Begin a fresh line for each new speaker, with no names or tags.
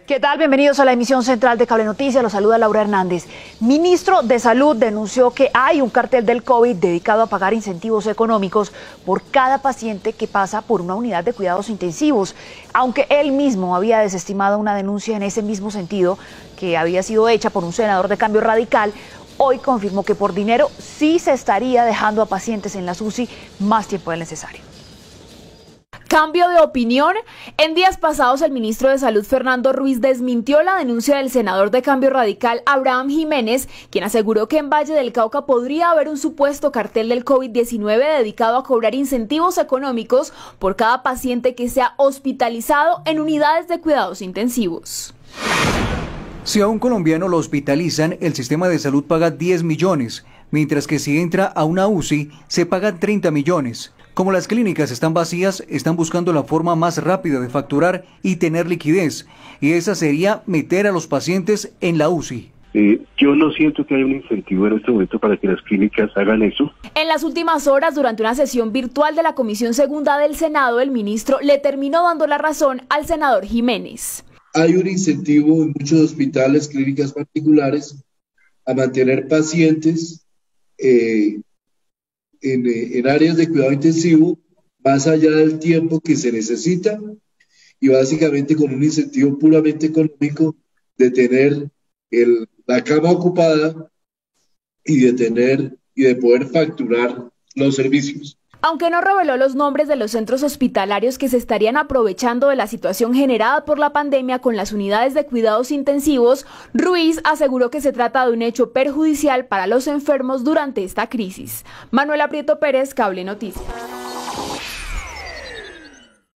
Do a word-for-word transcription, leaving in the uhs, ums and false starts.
¿Qué tal? Bienvenidos a la emisión central de Cable Noticias. Los saluda Laura Hernández. Ministro de Salud denunció que hay un cartel del COVID dedicado a pagar incentivos económicos por cada paciente que pasa por una unidad de cuidados intensivos. Aunque él mismo había desestimado una denuncia en ese mismo sentido que había sido hecha por un senador de Cambio Radical, hoy confirmó que por dinero sí se estaría dejando a pacientes en las U C I más tiempo del necesario.
Cambio de opinión. En días pasados, el ministro de Salud, Fernando Ruiz, desmintió la denuncia del senador de Cambio Radical, Abraham Jiménez, quien aseguró que en Valle del Cauca podría haber un supuesto cartel del COVID diecinueve dedicado a cobrar incentivos económicos por cada paciente que sea hospitalizado en unidades de cuidados intensivos.
Si a un colombiano lo hospitalizan, el sistema de salud paga diez millones, mientras que si entra a una U C I se pagan treinta millones. Como las clínicas están vacías, están buscando la forma más rápida de facturar y tener liquidez, y esa sería meter a los pacientes en la U C I.
Eh, yo no siento que haya un incentivo en este momento para que las clínicas hagan eso.
En las últimas horas, durante una sesión virtual de la Comisión Segunda del Senado, el ministro le terminó dando la razón al senador Jiménez.
Hay un incentivo en muchos hospitales, clínicas particulares, a mantener pacientes eh, en, en áreas de cuidado intensivo más allá del tiempo que se necesita y básicamente con un incentivo puramente económico de tener el, la cama ocupada y de tener y de poder facturar los servicios.
Aunque no reveló los nombres de los centros hospitalarios que se estarían aprovechando de la situación generada por la pandemia con las unidades de cuidados intensivos, Ruiz aseguró que se trata de un hecho perjudicial para los enfermos durante esta crisis. Manuela Prieto Pérez, Cable Noticias.